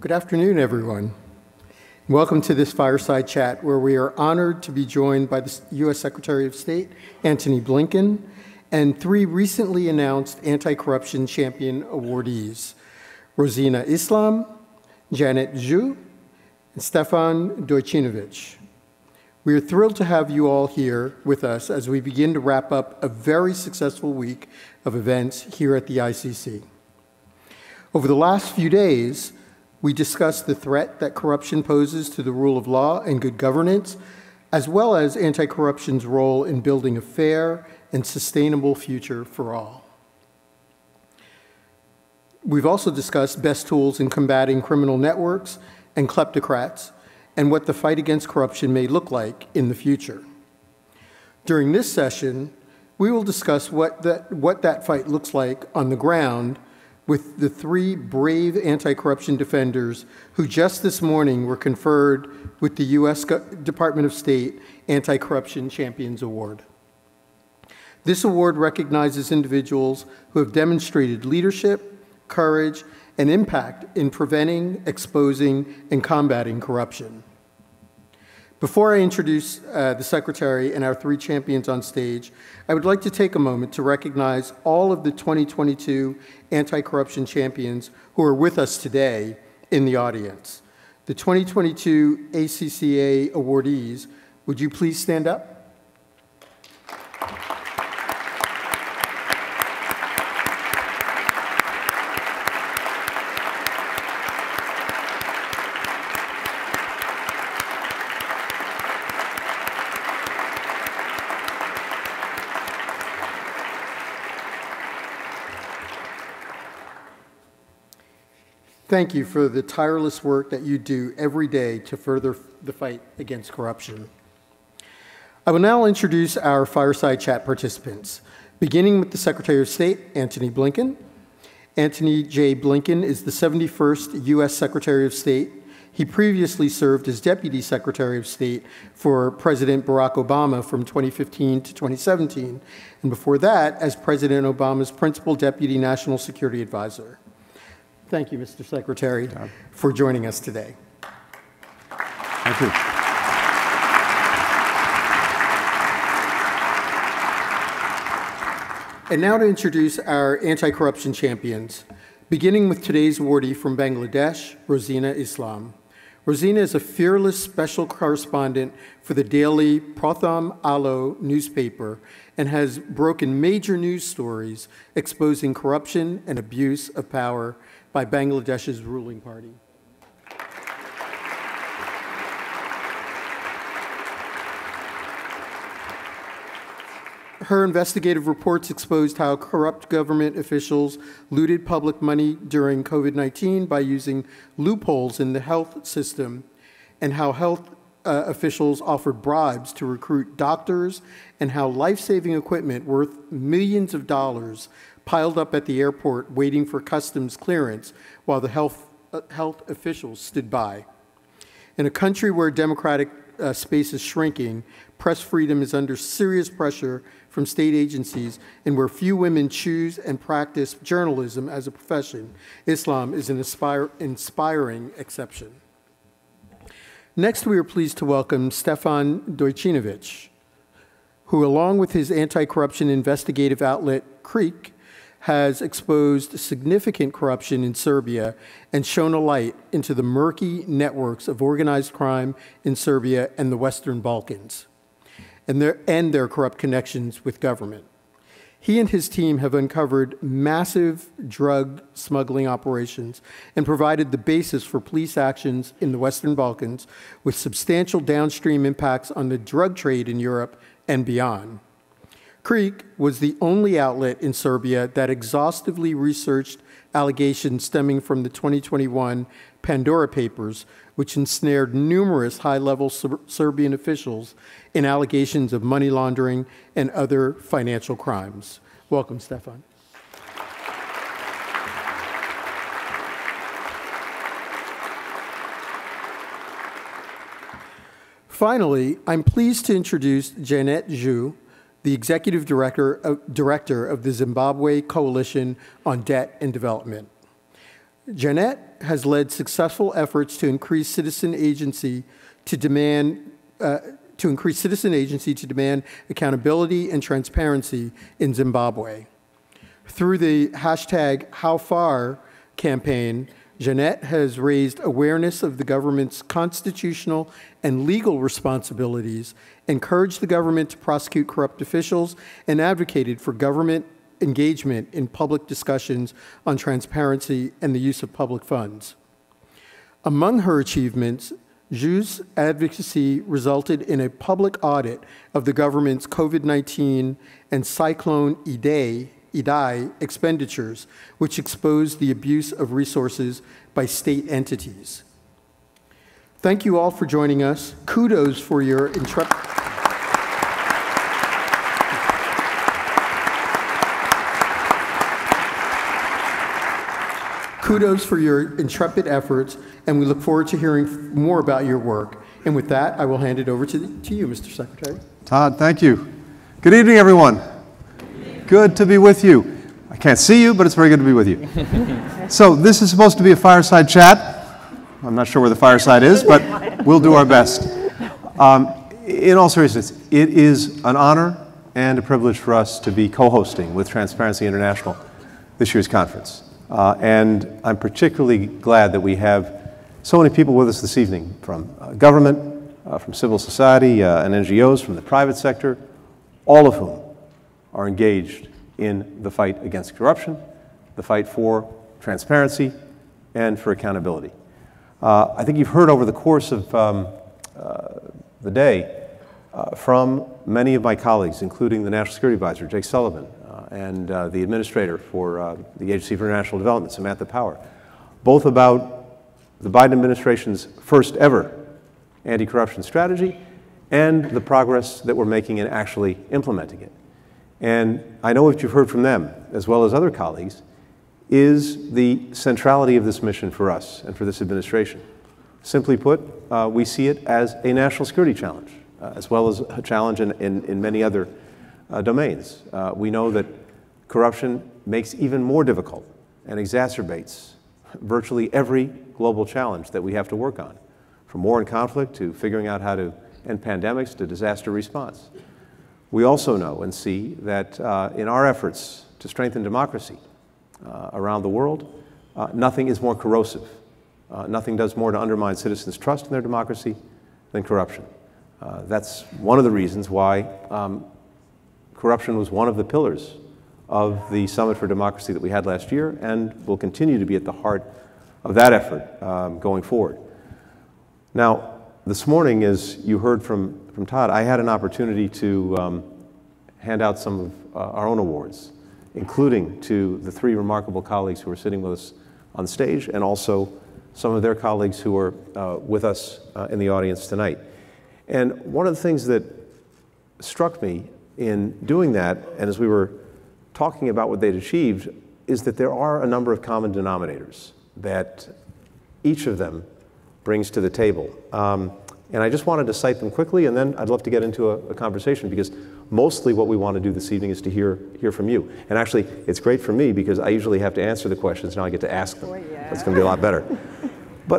Good afternoon, everyone. Welcome to this fireside chat where we are honored to be joined by the U.S. Secretary of State, Antony Blinken, and three recently announced anti-corruption champion awardees, Rosina Islam, Janet Zhu, and Stefan Dojcinovic. We are thrilled to have you all here with us as we begin to wrap up a very successful week of events here at the ICC. Over the last few days, we discussed the threat that corruption poses to the rule of law and good governance, as well as anti-corruption's role in building a fair and sustainable future for all. We've also discussed best tools in combating criminal networks and kleptocrats and what the fight against corruption may look like in the future. During this session, we will discuss what that fight looks like on the ground with the three brave anti-corruption defenders who just this morning were conferred with the U.S. Department of State Anti-Corruption Champions Award. This award recognizes individuals who have demonstrated leadership, courage, and impact in preventing, exposing, and combating corruption. Before I introduce the Secretary and our three champions on stage, I would like to take a moment to recognize all of the 2022 anti-corruption champions who are with us today in the audience. The 2022 ACCA awardees, would you please stand up? Thank you for the tireless work that you do every day to further the fight against corruption. I will now introduce our fireside chat participants, beginning with the Secretary of State, Antony Blinken. Antony J. Blinken is the 71st U.S. Secretary of State. He previously served as Deputy Secretary of State for President Barack Obama from 2015 to 2017, and before that, as President Obama's Principal Deputy National Security Advisor. Thank you, Mr. Secretary, for joining us today. Thank you. And now to introduce our anti-corruption champions, beginning with today's awardee from Bangladesh, Rosina Islam. Rosina is a fearless special correspondent for the daily Pratham Alo newspaper and has broken major news stories exposing corruption and abuse of power by Bangladesh's ruling party. Her investigative reports exposed how corrupt government officials looted public money during COVID-19 by using loopholes in the health system, and how health officials offered bribes to recruit doctors, and how life-saving equipment worth millions of dollars piled up at the airport waiting for customs clearance while the health officials stood by. In a country where democratic space is shrinking, press freedom is under serious pressure from state agencies, and where few women choose and practice journalism as a profession, Islam is an inspiring exception. Next, we are pleased to welcome Stefan Dojcinovic, who, along with his anti-corruption investigative outlet, Creek, has exposed significant corruption in Serbia and shone a light into the murky networks of organized crime in Serbia and the Western Balkans, and their corrupt connections with government. He and his team have uncovered massive drug smuggling operations and provided the basis for police actions in the Western Balkans with substantial downstream impacts on the drug trade in Europe and beyond. Creek was the only outlet in Serbia that exhaustively researched allegations stemming from the 2021 Pandora Papers, which ensnared numerous high-level Serbian officials in allegations of money laundering and other financial crimes. Welcome, Stefan. Finally, I'm pleased to introduce Janet Zhu, the Executive Director of the Zimbabwe Coalition on Debt and Development. Jeanette has led successful efforts to increase citizen agency to demand accountability and transparency in Zimbabwe. Through the hashtag #HowFar campaign, Jeanette has raised awareness of the government's constitutional and legal responsibilities, encouraged the government to prosecute corrupt officials, and advocated for government engagement in public discussions on transparency and the use of public funds. Among her achievements, Ju's advocacy resulted in a public audit of the government's COVID-19 and Cyclone Idai expenditures, which exposed the abuse of resources by state entities. Thank you all for joining us. Kudos for your intrepid efforts, and we look forward to hearing more about your work. And with that, I will hand it over to you, Mr. Secretary. Todd, thank you. Good evening, everyone. Good to be with you. I can't see you, but it's very good to be with you. So this is supposed to be a fireside chat. I'm not sure where the fireside is, but we'll do our best. In all seriousness, it is an honor and a privilege for us to be co-hosting with Transparency International this year's conference. And I'm particularly glad that we have so many people with us this evening from government, from civil society and NGOs, from the private sector, all of whom are engaged in the fight against corruption, the fight for transparency, and for accountability. I think you've heard over the course of the day from many of my colleagues, including the National Security Advisor, Jake Sullivan, and the Administrator for the Agency for International Development, Samantha Power, both about the Biden administration's first ever anti-corruption strategy and the progress that we're making in actually implementing it. And I know what you've heard from them, as well as other colleagues, is the centrality of this mission for us and for this administration. Simply put, we see it as a national security challenge, as well as a challenge in many other domains. We know that corruption makes even more difficult and exacerbates virtually every global challenge that we have to work on, from war and conflict to figuring out how to end pandemics to disaster response. We also know and see that in our efforts to strengthen democracy around the world, nothing is more corrosive. Nothing does more to undermine citizens' trust in their democracy than corruption. That's one of the reasons why corruption was one of the pillars of the Summit for Democracy that we had last year, and will continue to be at the heart of that effort going forward. Now, this morning, as you heard from Todd, I had an opportunity to hand out some of our own awards, including to the three remarkable colleagues who are sitting with us on stage, and also some of their colleagues who are with us in the audience tonight. And one of the things that struck me in doing that, and as we were talking about what they'd achieved, is that there are a number of common denominators that each of them brings to the table. And I just wanted to cite them quickly, and then I'd love to get into a conversation, because mostly what we want to do this evening is to hear from you. And actually, it's great for me because I usually have to answer the questions. Now I get to ask them. Oh, yeah. That's going to be a lot better. But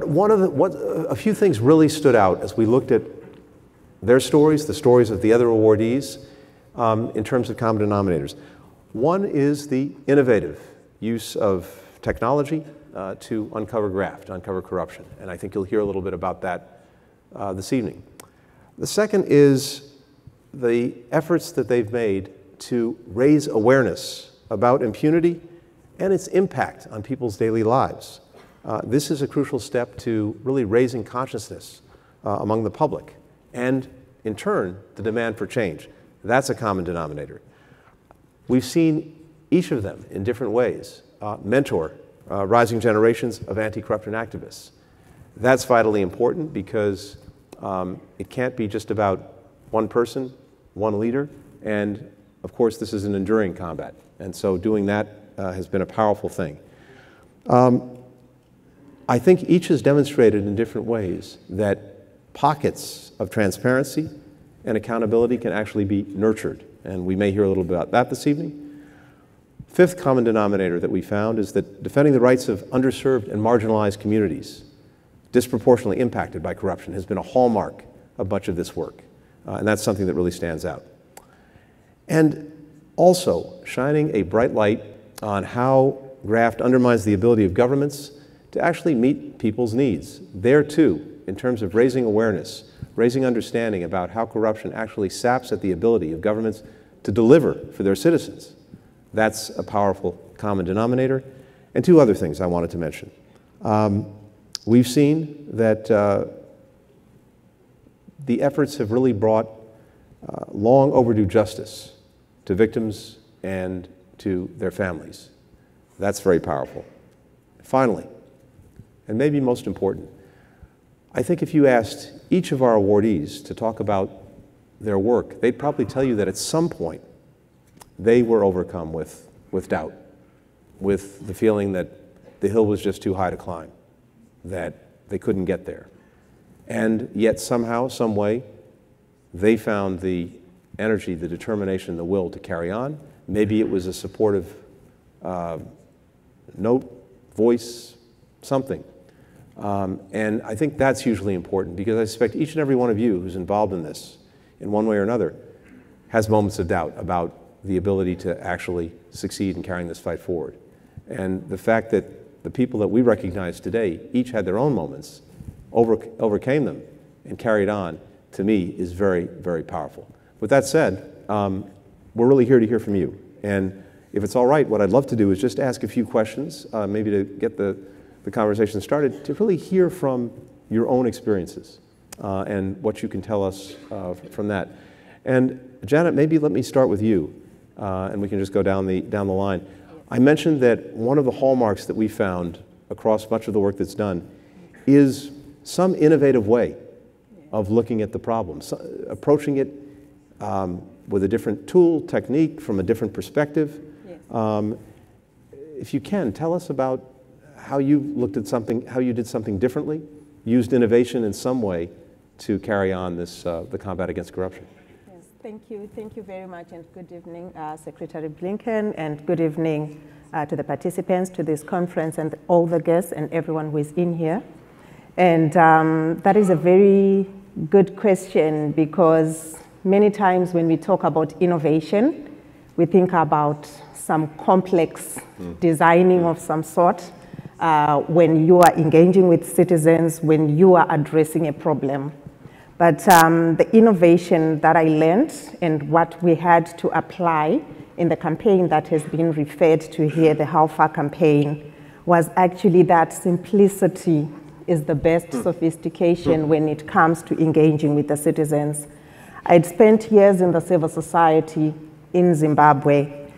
a few things really stood out as we looked at their stories, the stories of the other awardees, in terms of common denominators. One is the innovative use of technology to uncover graft, uncover corruption. And I think you'll hear a little bit about that this evening. The second is the efforts that they've made to raise awareness about impunity and its impact on people's daily lives. This is a crucial step to really raising consciousness among the public, and in turn, the demand for change. That's a common denominator. We've seen each of them in different ways mentor rising generations of anti-corruption activists. That's vitally important because it can't be just about one person, one leader, and of course this is an enduring combat, and so doing that has been a powerful thing. I think each has demonstrated in different ways that pockets of transparency and accountability can actually be nurtured, and we may hear a little bit about that this evening. fifth common denominator that we found is that defending the rights of underserved and marginalized communities disproportionately impacted by corruption has been a hallmark of much of this work. And that's something that really stands out. And also shining a bright light on how graft undermines the ability of governments to actually meet people's needs. There too, in terms of raising awareness, raising understanding about how corruption actually saps at the ability of governments to deliver for their citizens. That's a powerful common denominator. And two other things I wanted to mention. We've seen that the efforts have really brought long overdue justice to victims and to their families. That's very powerful. Finally, and maybe most important, I think if you asked each of our awardees to talk about their work, they'd probably tell you that at some point they were overcome with doubt, with the feeling that the hill was just too high to climb, that they couldn't get there. And yet somehow, some way, they found the energy, the determination, the will to carry on. Maybe it was a supportive note, voice, something. And I think that's hugely important because I suspect each and every one of you who's involved in this in one way or another has moments of doubt about the ability to actually succeed in carrying this fight forward. And the fact that the people that we recognize today each had their own moments, overcame them, and carried on, to me, is very, very powerful. With that said, we're really here to hear from you. And if it's all right, what I'd love to do is just ask a few questions, maybe to get the conversation started, to really hear from your own experiences and what you can tell us from that. And Janet, maybe let me start with you, and we can just go down the line. I mentioned that one of the hallmarks that we found across much of the work that's done is some innovative way of looking at the problem, approaching it with a different tool, technique, from a different perspective. Yes. If you can, tell us about how you looked at something, how you did something differently, used innovation in some way to carry on this, the combat against corruption. Yes, thank you very much, and good evening, Secretary Blinken, and good evening to the participants to this conference and all the guests and everyone who is in here. And that is a very good question because many times when we talk about innovation, we think about some complex designing of some sort when you are engaging with citizens, when you are addressing a problem. But the innovation that I learned and what we had to apply in the campaign that has been referred to here, the How Far campaign, was actually that simplicity is the best sophistication when it comes to engaging with the citizens. I'd spent years in the civil society in Zimbabwe,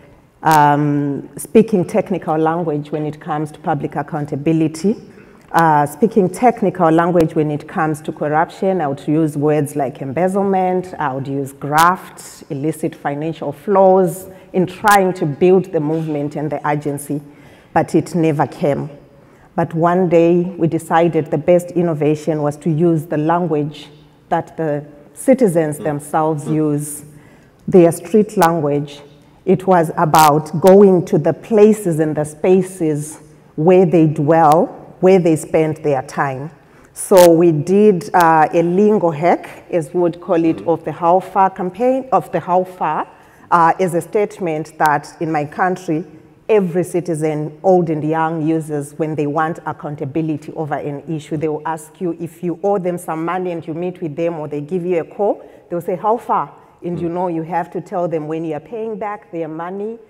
speaking technical language when it comes to public accountability, speaking technical language when it comes to corruption. I would use words like embezzlement, I would use graft, illicit financial flows in trying to build the movement and the agency, but it never came. But one day we decided the best innovation was to use the language that the citizens themselves use, their street language. It was about going to the places and the spaces where they dwell, where they spend their time. So we did a lingo hack, as we would call it, of the How Far campaign, of the How Far, as a statement that in my country, every citizen, old and young, uses when they want accountability over an issue. They will ask you if you owe them some money and you meet with them or they give you a call, they'll say, how far? And you know you have to tell them when you are paying back their money,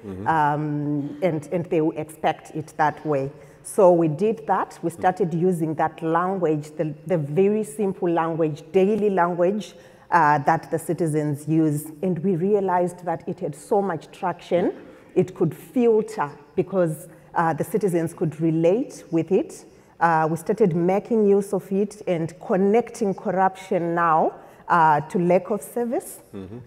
and they will expect it that way. So we did that. We started using that language, the very simple language, daily language that the citizens use. And we realized that it had so much traction. It could filter because the citizens could relate with it. We started making use of it and connecting corruption now to lack of service.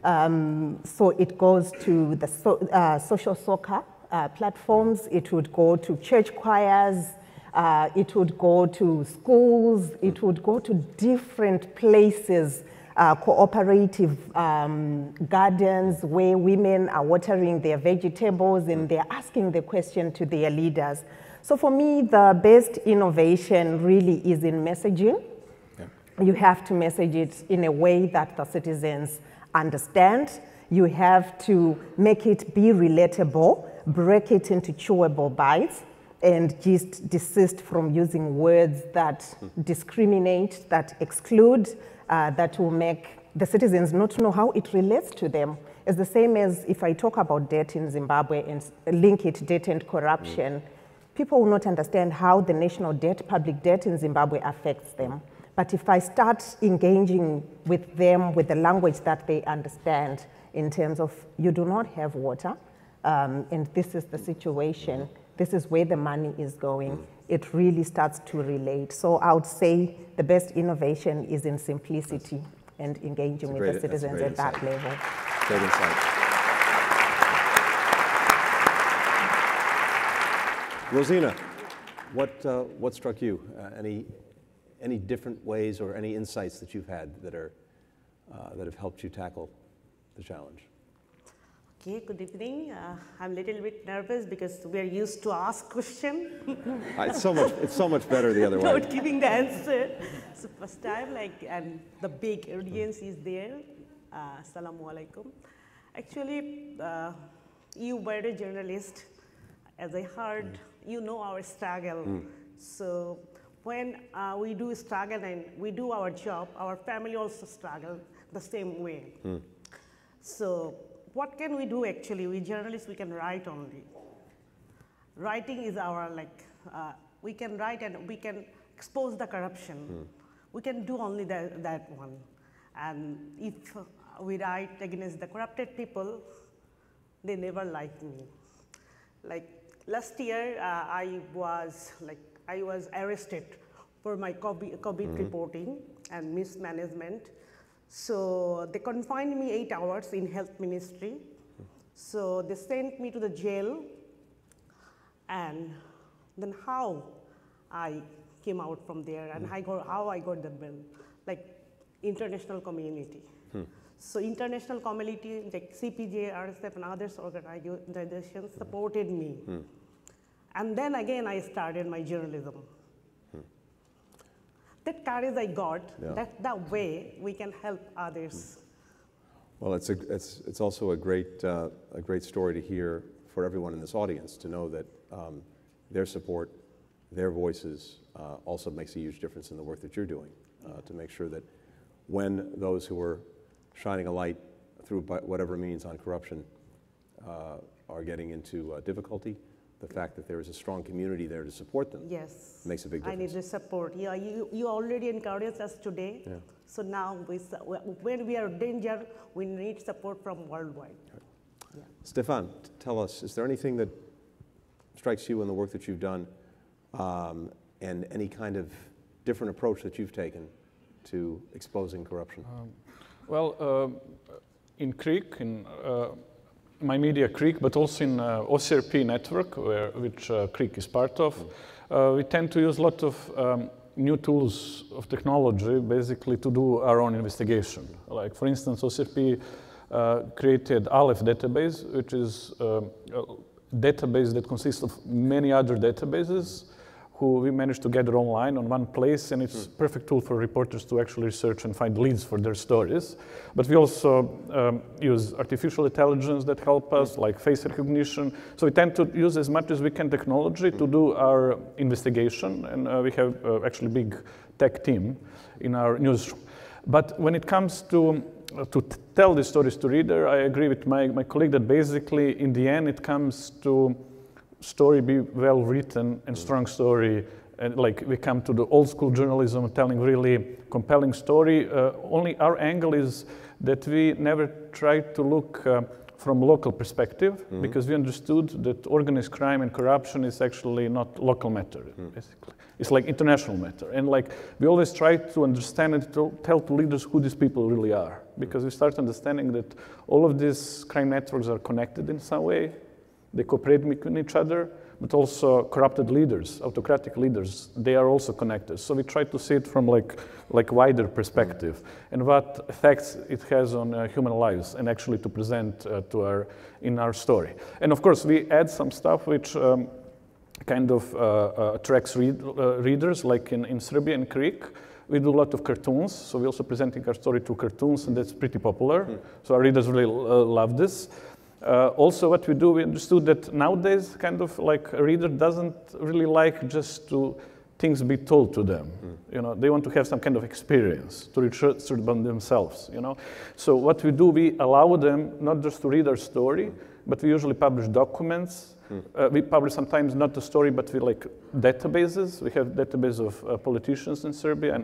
So it goes to the social soccer platforms, it would go to church choirs, it would go to schools, it would go to different places cooperative gardens where women are watering their vegetables and they're asking the question to their leaders. So for me, the best innovation really is in messaging. Yeah. You have to message it in a way that the citizens understand. You have to make it be relatable, break it into chewable bites, and just desist from using words that discriminate, that exclude, that will make the citizens not know how it relates to them. It's the same as if I talk about debt in Zimbabwe and link it to debt and corruption, people will not understand how the national debt, public debt in Zimbabwe affects them. But if I start engaging with them with the language that they understand in terms of you do not have water, and this is the situation, this is where the money is going, it really starts to relate. So I would say the best innovation is in simplicity and engaging with the citizens at that level. Great insight. Rosina, what struck you? Any different ways or any insights that you've had that have helped you tackle the challenge? Okay, good evening. I'm a little bit nervous because we're used to ask questions. It's so much better the other way. Without giving the answer. So first time, and the big audience is there. Assalamu alaikum. Actually, you were a journalist. As I heard, you know our struggle. So when we do struggle and we do our job, our family also struggle the same way. So what can we do actually? We journalists, we can write only. Writing is our, we can write and we can expose the corruption. We can do only that one. And if we write against the corrupted people, they never like me. Like last year, I was arrested for my COVID reporting and mismanagement. So they confined me 8 hours in health ministry. So they sent me to the jail. And then how I came out from there and how I got the bill, like international community. So international community, like CPJ, RSF, and others organizations supported me. And then again, I started my journalism. That courage I got, that way we can help others. Well, it's also a great story to hear for everyone in this audience, to know that their support, their voices also makes a huge difference in the work that you're doing, to make sure that when those who are shining a light through whatever means on corruption are getting into difficulty, the fact that there is a strong community there to support them makes a big difference. I need the support. Yeah, you already encouraged us today. Yeah. So now, when we are in danger, we need support from worldwide. Right. Yeah. Stefan, tell us, is there anything that strikes you in the work that you've done and any kind of different approach that you've taken to exposing corruption? In CREEK, my media CREEK, but also in OCRP network, which CREEK is part of, we tend to use a lot of new tools of technology, basically, to do our own investigation. Like, for instance, OCRP created Aleph database, which is a database that consists of many other databases who we managed to gather online on one place, and it's a perfect tool for reporters to actually research and find leads for their stories. But we also use artificial intelligence that help us, like face recognition. So we tend to use as much as we can technology to do our investigation, and we have actually a big tech team in our newsroom. But when it comes to tell the stories to reader, I agree with my colleague that basically, in the end, it comes to story be well written and strong story, and like we come to the old school journalism, telling really compelling story. Only our angle is that we never try to look from local perspective, because we understood that organized crime and corruption is actually not local matter, basically. It's like international matter. And like we always try to understand and to tell to leaders who these people really are, because we start understanding that all of these crime networks are connected in some way. They cooperate with each other, but also corrupted leaders, autocratic leaders, they are also connected. So we try to see it from like wider perspective and what effects it has on human lives, and actually to present in our story. And of course, we add some stuff which kind of attracts readers, like in Serbia and Greek. We do a lot of cartoons, so we're also presenting our story through cartoons, and that's pretty popular. So our readers really love this. Also, what we do, we understood that nowadays, kind of like a reader doesn't really like just to things be told to them. You know, they want to have some kind of experience to research about themselves. You know, so what we do, we allow them not just to read our story, but we usually publish documents. We publish sometimes not the story, but we like databases. We have database of politicians in Serbia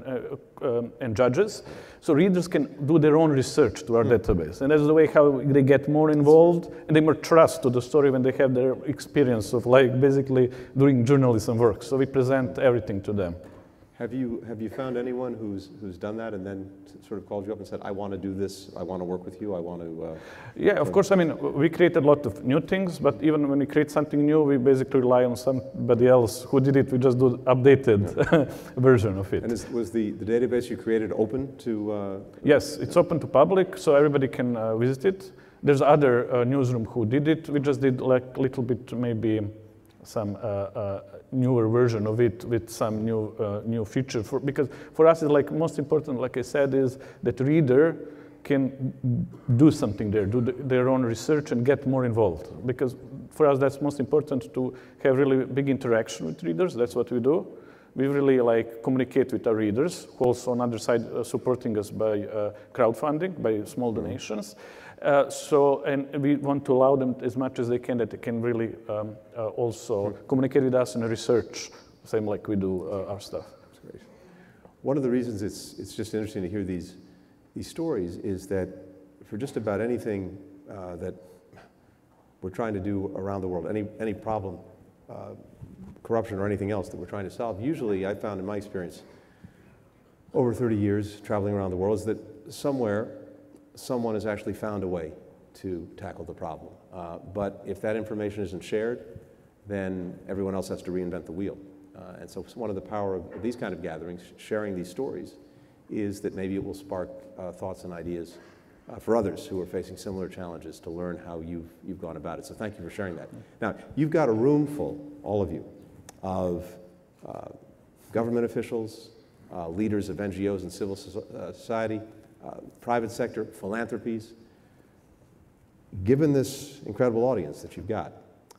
and judges. So readers can do their own research to our database. And that's the way how they get more involved and they more trust to the story when they have their experience of like basically doing journalism work. So we present everything to them. Have you found anyone who's done that and then sort of called you up and said, I want to do this, I want to work with you, I want to... Yeah, of course. I mean, we created a lot of new things, but even when we create something new, we basically rely on somebody else who did it. We just do updated version of it. And was the database you created open to... Yes, it's open to public, so everybody can visit it. There's other newsroom who did it. We just did like a little bit, maybe some newer version of it with some new feature. Because for us, it's like most important, like I said, is that reader can do something there, do their own research and get more involved. Because for us, that's most important, to have really big interaction with readers. That's what we do. We really like communicate with our readers, who also on the other side supporting us by crowdfunding, by small donations. And we want to allow them as much as they can, that they can really also communicate with us in research, same like we do our stuff. That's great. One of the reasons it's just interesting to hear these stories is that for just about anything that we're trying to do around the world, any problem, corruption or anything else that we're trying to solve, usually I found in my experience over 30 years traveling around the world is that somewhere someone has actually found a way to tackle the problem. But if that information isn't shared, then everyone else has to reinvent the wheel. And so one of the power of these kind of gatherings, sharing these stories, is that maybe it will spark thoughts and ideas for others who are facing similar challenges to learn how you've gone about it. So thank you for sharing that. Now, you've got a room full, all of you, of government officials, leaders of NGOs and civil society, private sector, philanthropies. Given this incredible audience that you've got,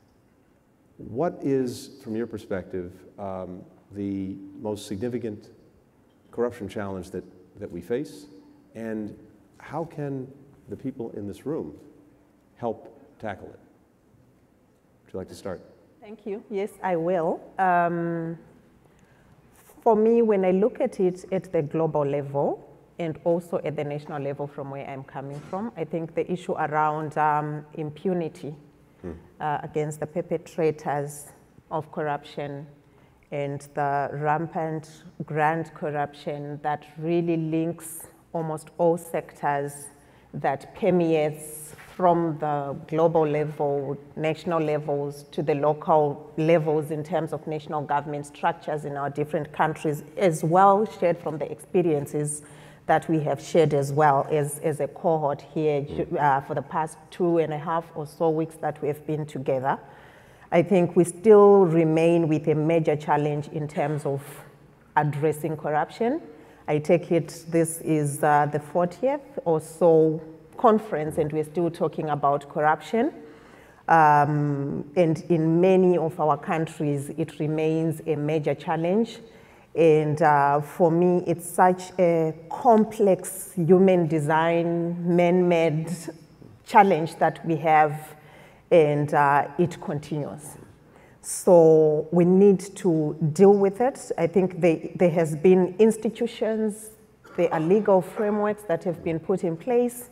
what is, from your perspective, the most significant corruption challenge that we face, and how can the people in this room help tackle it? Would you like to start? Thank you. Yes, I will. For me, when I look at it at the global level and also at the national level from where I'm coming from, I think the issue around impunity against the perpetrators of corruption and the rampant grant corruption that really links almost all sectors, that permeates from the global level, national levels, to the local levels in terms of national government structures in our different countries, as well shared from the experiences that we have shared as well as a cohort here for the past 2.5 or so weeks that we have been together. I think we still remain with a major challenge in terms of addressing corruption. I take it this is the 40th or so conference, and we're still talking about corruption. And in many of our countries, it remains a major challenge. And for me, it's such a complex human design, man-made challenge that we have, and it continues. So we need to deal with it. I think there has been institutions, there are legal frameworks that have been put in place.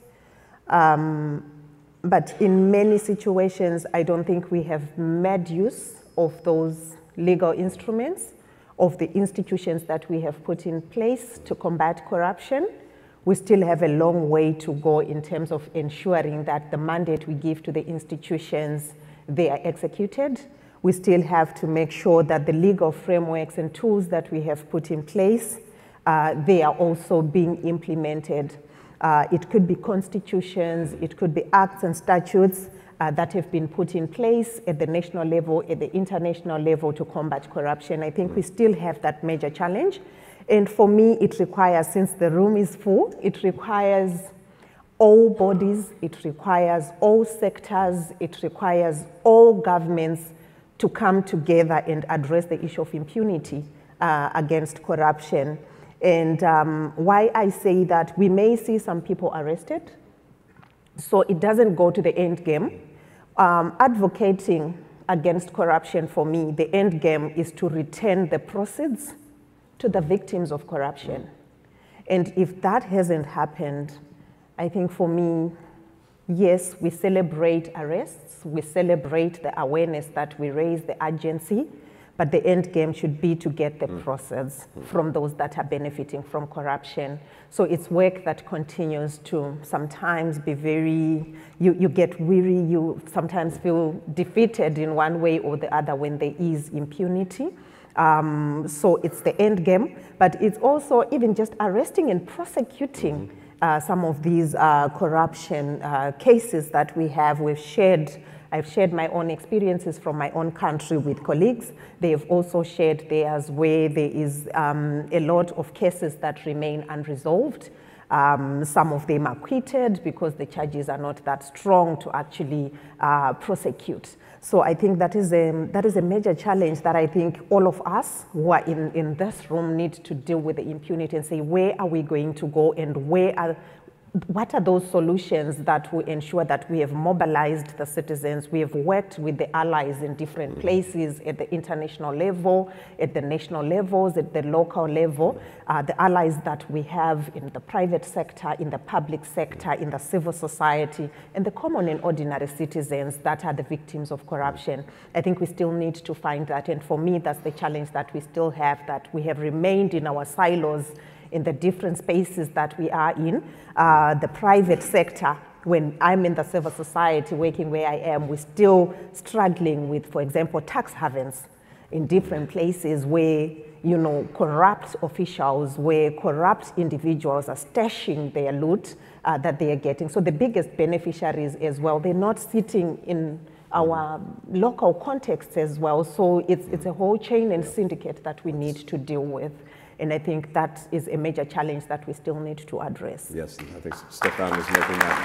But in many situations, I don't think we have made use of those legal instruments, of the institutions that we have put in place to combat corruption. We still have a long way to go in terms of ensuring that the mandate we give to the institutions, they are executed. We still have to make sure that the legal frameworks and tools that we have put in place, they are also being implemented. It could be constitutions, it could be acts and statutes that have been put in place at the national level, at the international level to combat corruption. I think we still have that major challenge. And for me, it requires, since the room is full, it requires all bodies, it requires all sectors, it requires all governments to come together and address the issue of impunity against corruption. And why I say that, we may see some people arrested, so it doesn't go to the end game. Advocating against corruption, for me, the end game is to return the proceeds to the victims of corruption. And if that hasn't happened, I think for me, yes, we celebrate arrests, we celebrate the awareness that we raise, the urgency, but the end game should be to get the proceeds from those that are benefiting from corruption. So it's work that continues to sometimes be very, you get weary, you sometimes feel defeated in one way or the other when there is impunity. So it's the end game, but it's also even just arresting and prosecuting some of these corruption cases that we have. I've shared my own experiences from my own country with colleagues. They have also shared theirs, where there is a lot of cases that remain unresolved. Some of them are acquitted because the charges are not that strong to actually prosecute. So I think that is a major challenge that I think all of us who are in this room need to deal with the impunity and say, where are we going to go, and what are those solutions that will ensure that we have mobilized the citizens, we have worked with the allies in different places at the international level, at the national levels, at the local level, the allies that we have in the private sector, in the public sector, in the civil society, and the common and ordinary citizens that are the victims of corruption. I think we still need to find that, and for me, that's the challenge that we still have, that we have remained in our silos in the different spaces that we are in. The private sector, when I'm in the civil society working where I am, we're still struggling with, for example, tax havens in different places where, you know, corrupt officials, where corrupt individuals are stashing their loot that they are getting. So the biggest beneficiaries as well, they're not sitting in our local context as well. So it's a whole chain and syndicate that we need to deal with. And I think that is a major challenge that we still need to address. Yes, I think Stefan is making that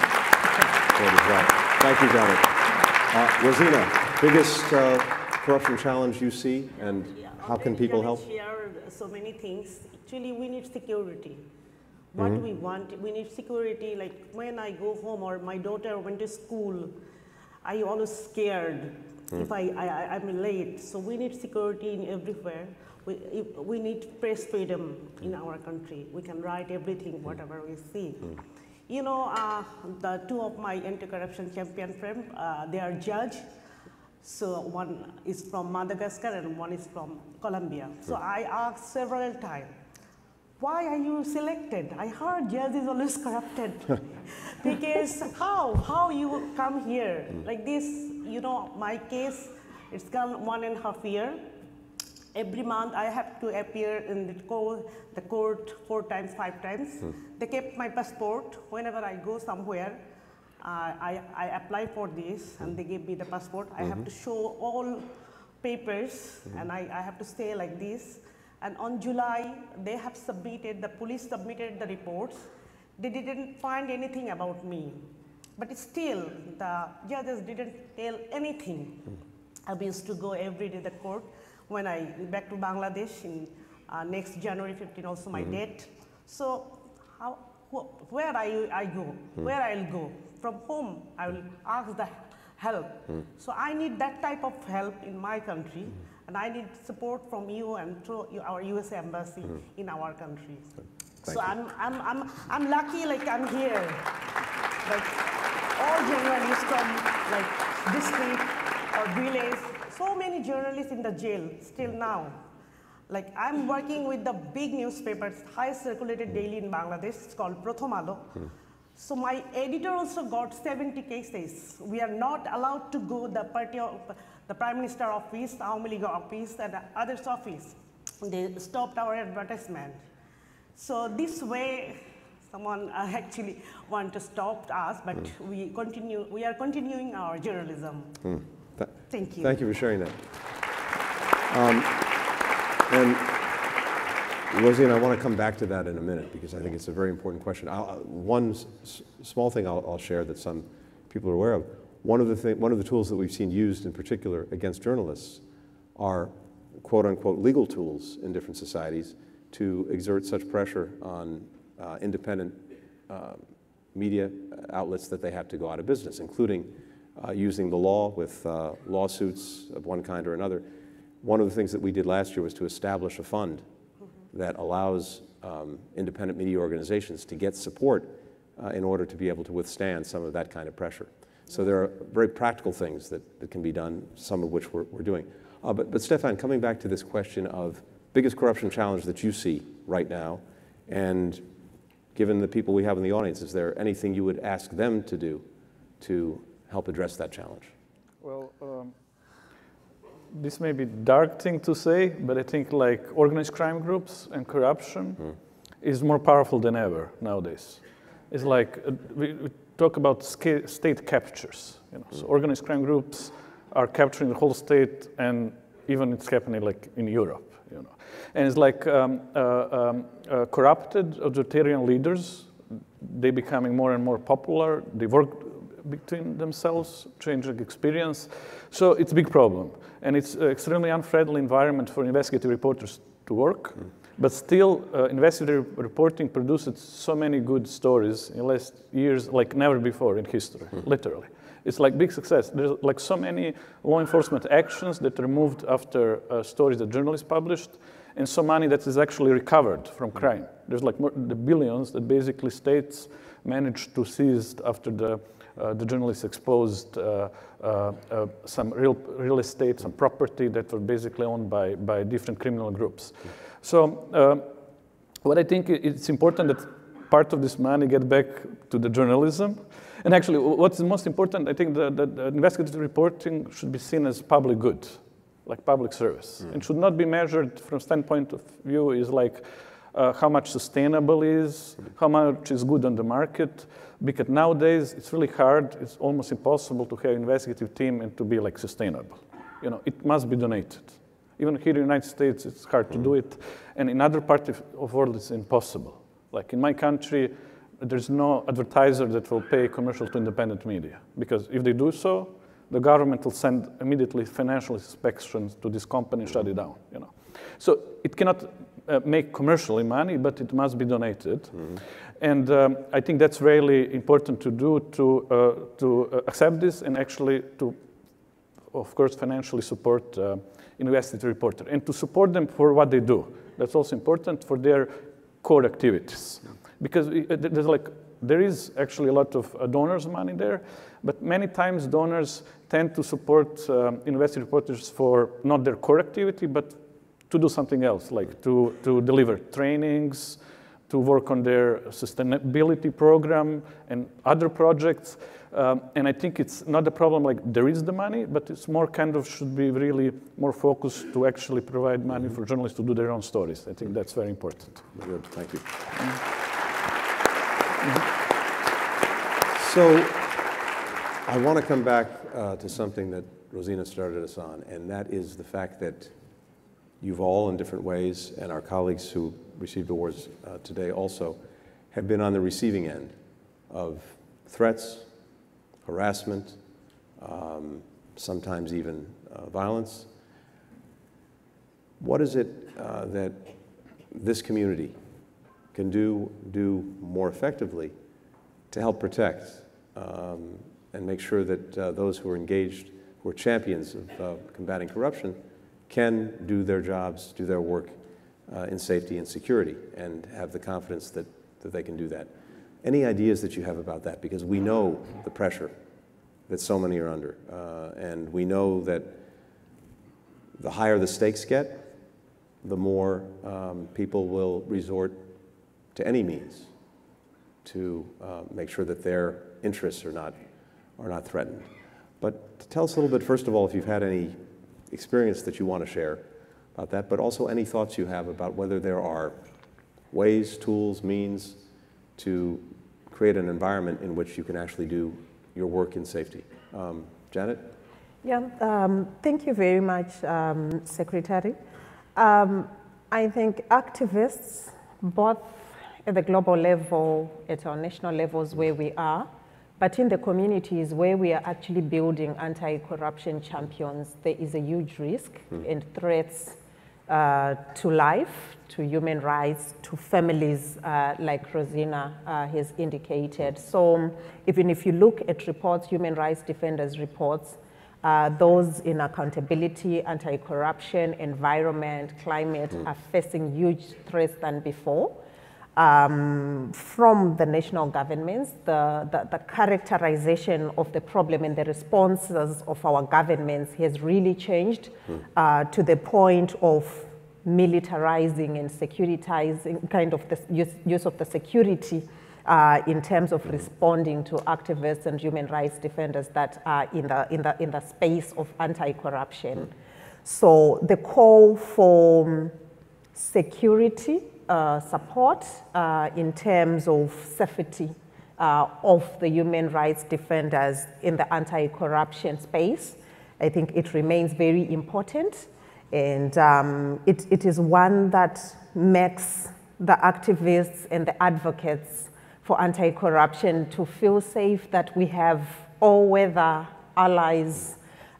point as well. Thank you, Janet. Rosina, biggest corruption challenge you see, and how can people help? Share so many things. Actually, we need security. What do we want? We need security. Like when I go home or my daughter went to school, I always scared if I'm late. So we need security in everywhere. We need press freedom in our country. We can write everything, whatever we see. You know, the two of my anti-corruption champion friends, they are judge. So one is from Madagascar and one is from Colombia. So I asked several times, why are you selected? I heard judge is always corrupted. Because how you come here? Like this, you know, my case, it's gone 1.5 years. Every month I have to appear in the court 4 times, 5 times. They kept my passport. Whenever I go somewhere, I apply for this and they give me the passport. I have to show all papers and I have to stay like this. And on July, they have submitted, the police submitted the reports. They didn't find anything about me. But still, the judges didn't tell anything. I used to go every day to the court. When I back to Bangladesh in next January 15, also my date. So where I go? Where I'll go? From home, I will ask the help. So I need that type of help in my country, and I need support from you and through our U.S. embassy in our country. So I'm lucky, like I'm here. Like all journalists from like district or village. So many journalists in the jail still now. Like I'm working with the big newspapers, highest circulated daily in Bangladesh. It's called Prothom Alo. So my editor also got 70 cases. We are not allowed to go the party of the Prime Minister office, the Aumee League office, and the others' office, they stopped our advertisement. So this way, someone actually want to stop us, but we are continuing our journalism. Thank you. Thank you for sharing that. And Roseanne, I want to come back to that in a minute because I think it's a very important question. One small thing I'll share that some people are aware of. One of the tools that we've seen used in particular against journalists are quote unquote legal tools in different societies to exert such pressure on independent media outlets that they have to go out of business, including using the law with lawsuits of one kind or another. One of the things that we did last year was to establish a fund that allows independent media organizations to get support in order to be able to withstand some of that kind of pressure. So there are very practical things that can be done, some of which we're doing. But Stefan, coming back to this question of biggest corruption challenge that you see right now, and given the people we have in the audience, is there anything you would ask them to do to help address that challenge? Well, this may be a dark thing to say, but I think like organized crime groups and corruption is more powerful than ever nowadays. It's like we talk about state captures. You know? So organized crime groups are capturing the whole state, and even it's happening like in Europe. You know? And it's like corrupted authoritarian leaders, they becoming more and more popular. They work between themselves, changing experience. So it's a big problem. And it's an extremely unfriendly environment for investigative reporters to work. But still, investigative reporting produces so many good stories in the last years like never before in history, literally. It's like big success. There's like so many law enforcement actions that are moved after stories that journalists published, and so money that is actually recovered from crime. There's like the billions that basically states managed to seize after the journalists exposed some real estate, some property that were basically owned by different criminal groups. So what I think it's important that part of this money get back to the journalism. And actually, what's the most important, I think the investigative reporting should be seen as public good, like public service. It should not be measured from standpoint of view is like how much sustainable is, how much is good on the market, because nowadays it's really hard, it's almost impossible to have an investigative team and to be like sustainable. You know, it must be donated. Even here in the United States, it's hard to do it, and in other parts of the world, it's impossible. Like in my country, there's no advertiser that will pay commercial to independent media, because if they do so, the government will send immediately financial inspections to this company and shut it down. You know, so it cannot make commercially money, but it must be donated, and I think that's really important to do to accept this and actually to, of course, financially support investigative reporter and to support them for what they do. That's also important for their core activities. Because there is actually a lot of donors' money there, but many times donors tend to support investigative reporters for not their core activity, but to do something else, like to deliver trainings, to work on their sustainability program and other projects. And I think it's not a problem like there is the money, but it's more kind of should be really more focused to actually provide money for journalists to do their own stories. I think that's very important. Good, thank you. So I want to come back to something that Rosina started us on, and that is the fact that you've all in different ways, and our colleagues who received awards today also, have been on the receiving end of threats, harassment, sometimes even violence. What is it that this community can do more effectively to help protect and make sure that those who are engaged, who are champions of combating corruption, can do their jobs, do their work in safety and security, and have the confidence that they can do that? Any ideas that you have about that? Because we know the pressure that so many are under, and we know that the higher the stakes get, the more people will resort to any means to make sure that their interests are not threatened. But tell us a little bit, first of all, if you've had any experience that you want to share about that, but also any thoughts you have about whether there are ways, tools, means to create an environment in which you can actually do your work in safety. Janet? Yeah, thank you very much, Secretary. I think activists, both at the global level, at our national levels where we are, but in the communities where we are actually building anti-corruption champions, there is a huge risk and threats to life, to human rights, to families, like Rosina has indicated. So even if you look at reports, human rights defenders reports, those in accountability, anti-corruption, environment, climate are facing huge threats than before. From the national governments, the characterization of the problem and the responses of our governments has really changed to the point of militarizing and securitizing kind of the use of the security in terms of responding to activists and human rights defenders that are in the space of anti-corruption. So the call for security support in terms of safety of the human rights defenders in the anti-corruption space, I think it remains very important. And it is one that makes the activists and the advocates for anti-corruption to feel safe that we have all-weather allies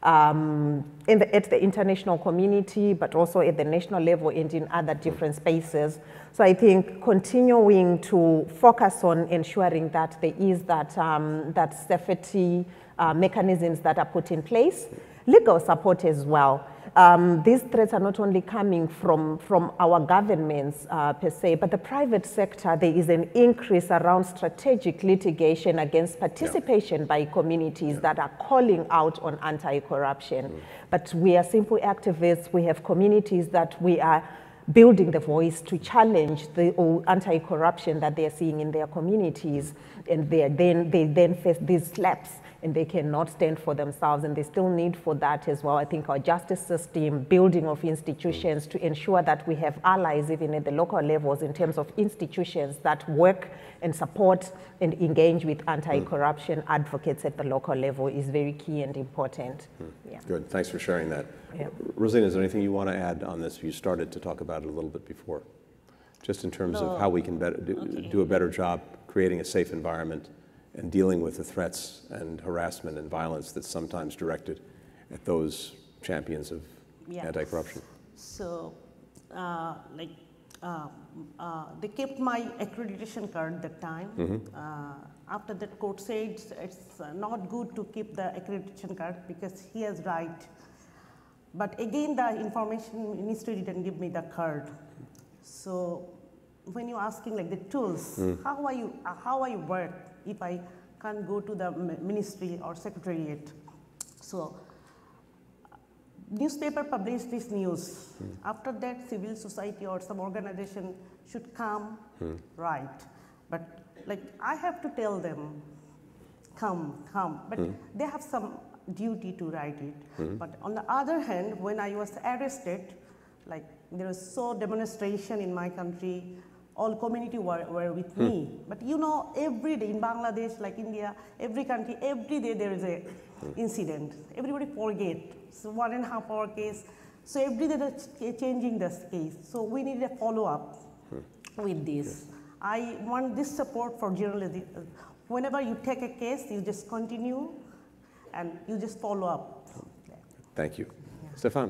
at the international community, but also at the national level and in other different spaces. So I think continuing to focus on ensuring that there is that safety mechanisms that are put in place, legal support as well. These threats are not only coming from our governments per se, but the private sector. There is an increase around strategic litigation against participation by communities that are calling out on anti-corruption. But we are simple activists. We have communities that we are building the voice to challenge the anti-corruption that they are seeing in their communities, and they then face these slaps, and they cannot stand for themselves, and they still need for that as well. I think our justice system, building of institutions to ensure that we have allies even at the local levels in terms of institutions that work and support and engage with anti-corruption advocates at the local level is very key and important. Yeah. Good, thanks for sharing that. Yeah. Rosina, is there anything you want to add on this? You started to talk about it a little bit before, just in terms of how we can do a better job creating a safe environment and dealing with the threats and harassment and violence that's sometimes directed at those champions of anti-corruption. So, they kept my accreditation card that time. After that, court said it's not good to keep the accreditation card because he has right. But again, the information ministry didn't give me the card. So, when you're asking like the tools, how are you work if I can't go to the ministry or secretariat? So newspaper published this news. After that, civil society or some organization should come, right? But like I have to tell them, come, but they have some duty to write it. But on the other hand, when I was arrested, like there was so demonstration in my country, all community were with me. But you know, every day in Bangladesh, like India, every country, every day there is a incident. Everybody forget. So 1.5 hour case. So every day they're changing this case. So we need a follow-up with this. I want this support for journalism. Whenever you take a case, you just continue and you just follow up. Thank you. Stefan?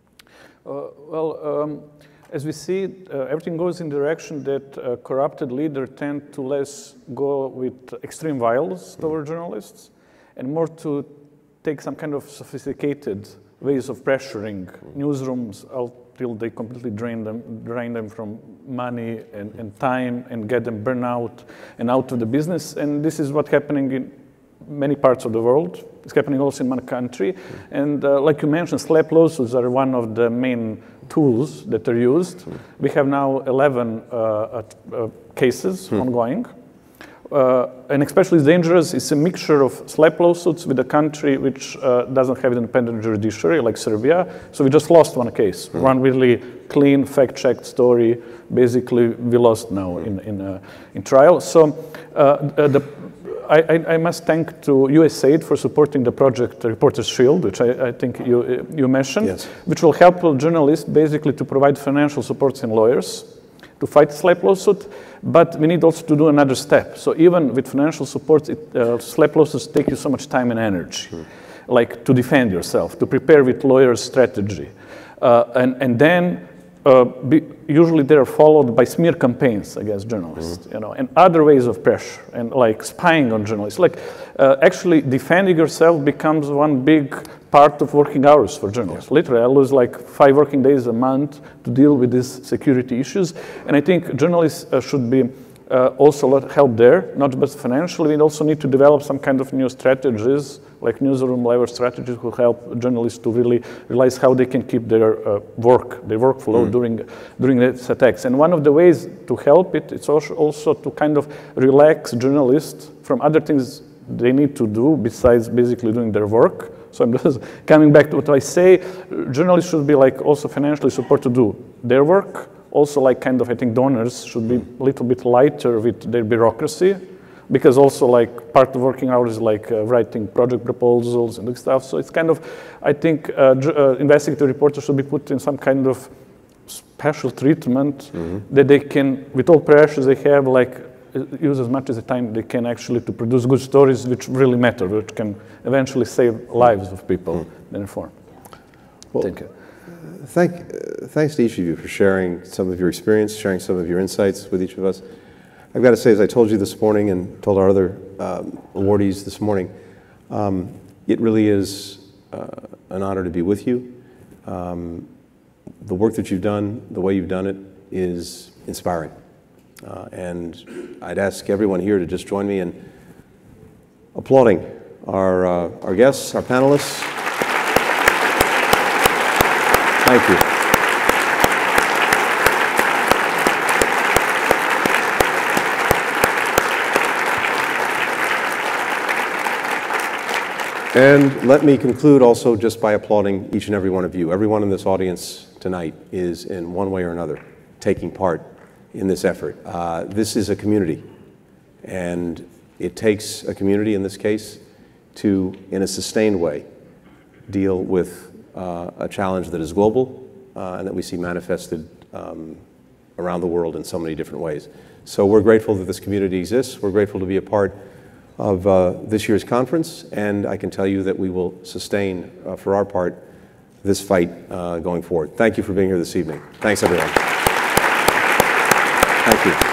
As we see, everything goes in the direction that corrupted leaders tend to less go with extreme violence toward journalists and more to take some kind of sophisticated ways of pressuring newsrooms until they completely drain them from money and time and get them burnt out and out of the business. And this is what's happening in many parts of the world. It's happening also in my country. And like you mentioned, slap lawsuits are one of the main tools that are used. We have now 11 cases ongoing. and especially dangerous is a mixture of SLAPP lawsuits with a country which doesn't have an independent judiciary, like Serbia. So we just lost one case, one really clean, fact-checked story. Basically, we lost now in trial. So I must thank to USAID for supporting the project Reporter's Shield, which I think you mentioned, yes, which will help journalists basically to provide financial supports and lawyers to fight SLAPP lawsuit. But we need also to do another step. So even with financial support, SLAPP lawsuits take you so much time and energy, like to defend yourself, to prepare with lawyers' strategy. And then usually they are followed by smear campaigns against journalists, you know, and other ways of pressure, and like spying on journalists. Like actually defending yourself becomes one big part of working hours for journalists. Literally, I lose like 5 working days a month to deal with these security issues. And I think journalists should be also help there, not just financially. We also need to develop some kind of new strategies, like newsroom level strategies, who help journalists to really realize how they can keep their workflow during these attacks. And one of the ways to help it, it's also to kind of relax journalists from other things they need to do besides basically doing their work. So I'm just coming back to what I say. Journalists should be like also financially supported to do their work. Also, like kind of, I think donors should be a little bit lighter with their bureaucracy, because also like part of working hours is like writing project proposals and stuff. So it's kind of, I think investigative reporters should be put in some kind of special treatment that they can, with all pressures they have, like use as much as the time they can actually to produce good stories which really matter, which can eventually save lives of people and inform. Well, thank you. Thanks to each of you for sharing some of your experience, sharing some of your insights with each of us. I've got to say, as I told you this morning and told our other awardees this morning, it really is an honor to be with you. The work that you've done, the way you've done it, is inspiring. And I'd ask everyone here to just join me in applauding our guests, our panelists. Thank you. And let me conclude also just by applauding each and every one of you. Everyone in this audience tonight is in one way or another taking part in this effort. This is a community, and it takes a community in this case to, in a sustained way, deal with a challenge that is global and that we see manifested around the world in so many different ways. So we're grateful that this community exists. We're grateful to be a part of this year's conference, and I can tell you that we will sustain, for our part, this fight going forward. Thank you for being here this evening. Thanks, everyone. Thank you.